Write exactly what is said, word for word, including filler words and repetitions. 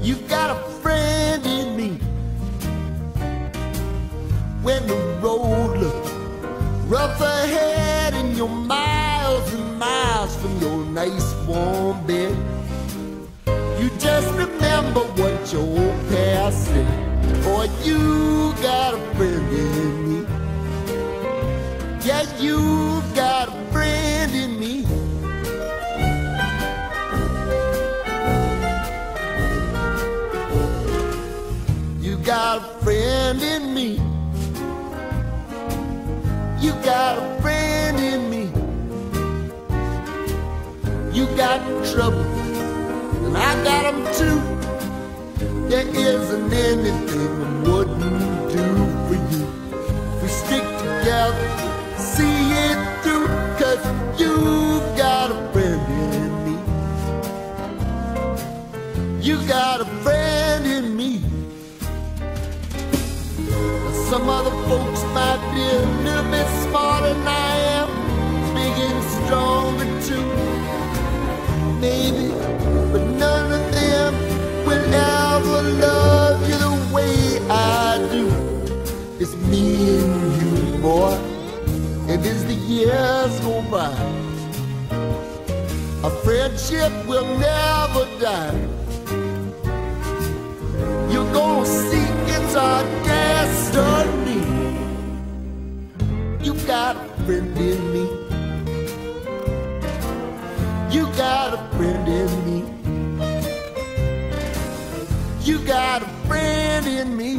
You got a friend in me. When the road looks rough ahead and you're miles and miles from your nice warm bed, you just remember what your old past said. Boy, you got a friend in me. Yeah, you got a friend in me. You got a friend in me. You got a friend in me. You got trouble, and I got them too. There isn't anything I wouldn't do for you. If we stick together, see it through, 'cause you got a friend in me. You got a friend in me. Some other folks might be a little bit smarter than I am, big and stronger too, maybe, but none of them will ever love you the way I do. It's me and you, boy, and as the years go by, our friendship will never die. You're gonna see it's our destiny. You got a friend in me. You got a friend in me. You got a friend in me.